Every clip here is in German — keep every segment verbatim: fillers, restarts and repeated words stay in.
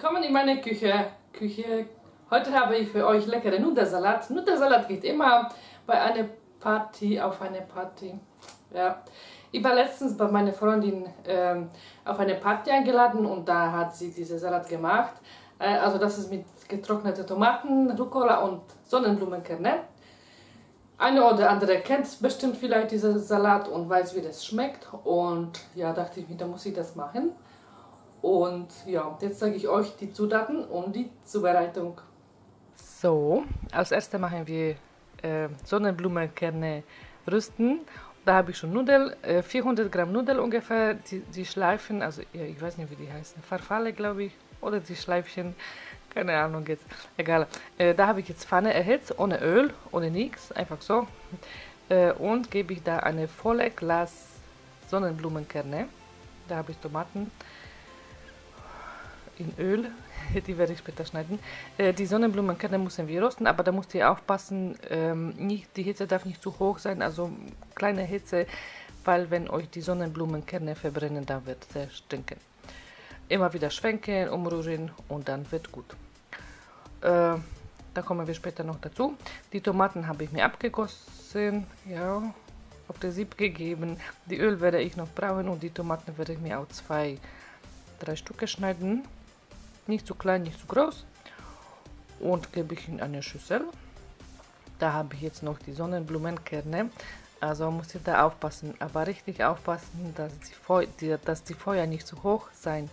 Willkommen in meiner Küche. Küche. Heute habe ich für euch leckere Nudelsalat. Nudelsalat geht immer bei einer Party, auf eine Party. Ja. Ich war letztens bei meiner Freundin ähm, auf eine Party eingeladen und da hat sie diesen Salat gemacht. Äh, also das ist mit getrockneten Tomaten, Rucola und Sonnenblumenkerne. Eine oder andere kennt bestimmt vielleicht diesen Salat und weiß, wie das schmeckt. Und ja, dachte ich mir, da muss ich das machen. Und ja, jetzt zeige ich euch die Zutaten und die Zubereitung. So, als erstes machen wir äh, Sonnenblumenkerne rösten. Da habe ich schon Nudeln, äh, vierhundert Gramm Nudeln ungefähr, die, die Schleifen, also ja, ich weiß nicht, wie die heißen, Farfalle glaube ich, oder die Schleifchen, keine Ahnung jetzt, egal. Äh, da habe ich jetzt Pfanne erhitzt, ohne Öl, ohne nichts, einfach so. Äh, und gebe ich da eine volle Glas Sonnenblumenkerne. Da habe ich Tomaten in Öl, die werde ich später schneiden. Äh, die Sonnenblumenkerne müssen wir rösten, aber da müsst ihr aufpassen, ähm, nicht, die Hitze darf nicht zu hoch sein, also kleine Hitze, weil wenn euch die Sonnenblumenkerne verbrennen, dann wird es sehr stinken. Immer wieder schwenken, umrühren und dann wird gut. Äh, da kommen wir später noch dazu. Die Tomaten habe ich mir abgegossen, ja, auf der Sieb gegeben. Die Öl werde ich noch brauchen und die Tomaten werde ich mir auch zwei, drei Stücke schneiden. Nicht zu klein, nicht zu groß. Und gebe ich in eine Schüssel. Da habe ich jetzt noch die Sonnenblumenkerne. Also muss ihr da aufpassen, aber richtig aufpassen, dass die, Feu die, dass die Feuer nicht zu hoch sein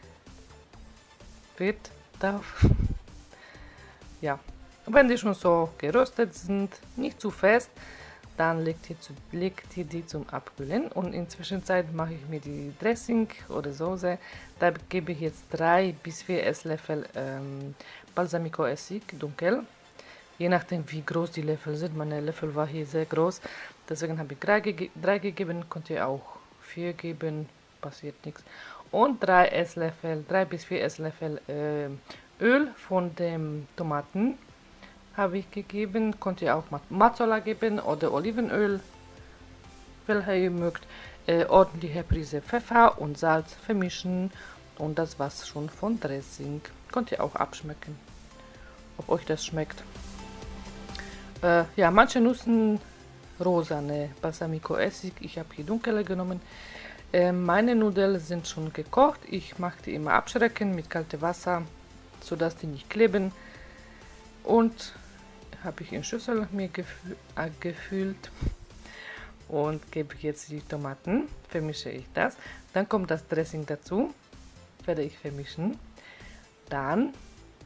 wird. Darf. Ja, wenn die schon so geröstet sind, nicht zu fest, dann legt ihr, zu, legt ihr die zum Abkühlen und in der Zwischenzeit mache ich mir die Dressing oder Soße. Da gebe ich jetzt drei bis vier Esslöffel ähm, Balsamico-Essig, dunkel. Je nachdem wie groß die Löffel sind, meine Löffel war hier sehr groß, deswegen habe ich drei, ge drei gegeben, könnt ihr auch vier geben, passiert nichts. Und drei Esslöffel, drei bis vier Esslöffel äh, Öl von den Tomaten habe ich gegeben, könnt ihr auch Mazzola geben oder Olivenöl, welcher ihr mögt. Äh, ordentliche Prise Pfeffer und Salz vermischen und das war's schon von Dressing. Könnt ihr auch abschmecken, ob euch das schmeckt. Äh, ja, manche nutzen rosane Balsamico-Essig, ich habe hier dunkle genommen. Äh, meine Nudeln sind schon gekocht, ich mache die immer abschrecken mit kaltem Wasser, sodass die nicht kleben. Und habe ich in Schüssel mir gefü äh, gefüllt und gebe jetzt die Tomaten, vermische ich das. Dann kommt das Dressing dazu, werde ich vermischen. Dann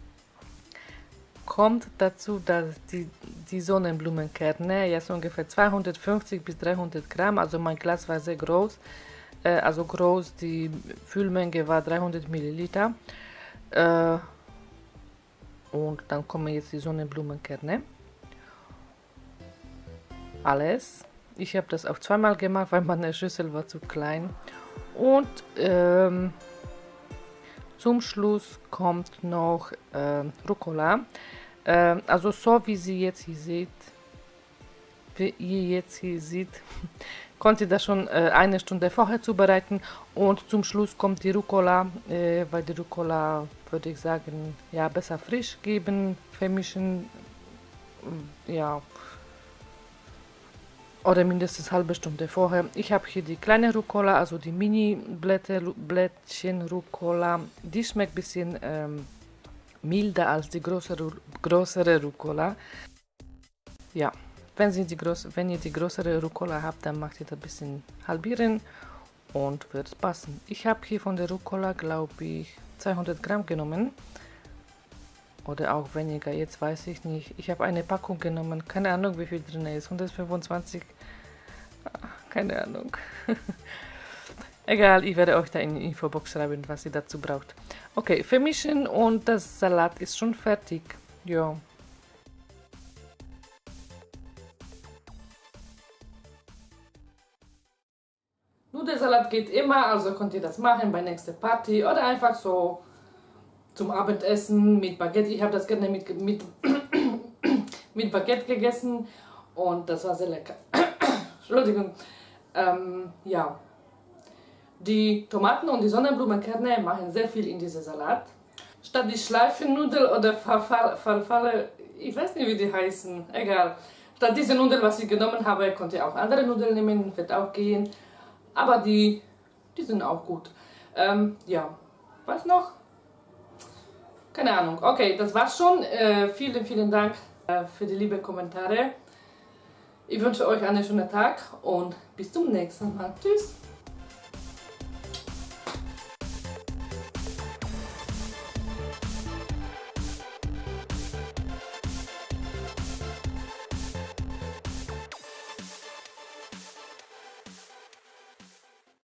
kommt dazu, dass die, die Sonnenblumenkerne, jetzt ungefähr zweihundertfünfzig bis dreihundert Gramm, also mein Glas war sehr groß, äh, also groß, die Füllmenge war dreihundert Milliliter. Äh, Und dann kommen jetzt die Sonnenblumenkerne. Alles. Ich habe das auch zweimal gemacht, weil meine Schüssel war zu klein. Und ähm, zum Schluss kommt noch äh, Rucola. Äh, also so wie sie jetzt hier seht, wie ihr jetzt hier seht, konnte ihr das schon äh, eine Stunde vorher zubereiten. Und zum Schluss kommt die Rucola, äh, weil die Rucola, würde ich sagen, ja, besser frisch geben, vermischen, ja, oder mindestens halbe Stunde vorher. Ich habe hier die kleine Rucola, also die Mini-Blättchen Rucola. Die schmeckt ein bisschen ähm, milder als die größere, größere Rucola. Ja, wenn, Sie die groß, wenn ihr die größere Rucola habt, dann macht ihr das ein bisschen halbieren und wird passen. Ich habe hier von der Rucola, glaube ich, zweihundert Gramm genommen. Oder auch weniger, jetzt weiß ich nicht. Ich habe eine Packung genommen, keine Ahnung wie viel drin ist, hundertfünfundzwanzig, keine Ahnung. Egal, ich werde euch da in die Infobox schreiben, was ihr dazu braucht. Okay, vermischen und das Salat ist schon fertig. Ja. Nudelsalat geht immer, also könnt ihr das machen bei nächster Party oder einfach so zum Abendessen mit Baguette. Ich habe das gerne mit, mit, mit Baguette gegessen und das war sehr lecker. Entschuldigung. Ähm, ja. Die Tomaten und die Sonnenblumenkerne machen sehr viel in diesem Salat. statt die Schleifennudel oder Farfalle, ich weiß nicht, wie die heißen, egal. Statt diese Nudeln, was ich genommen habe, konnte ich auch andere Nudeln nehmen, wird auch gehen. Aber die, die sind auch gut. Ähm, ja, was noch? Keine Ahnung. Okay, das war's schon. Äh, vielen, vielen Dank äh, für die lieben Kommentare. Ich wünsche euch einen schönen Tag und bis zum nächsten Mal. Tschüss!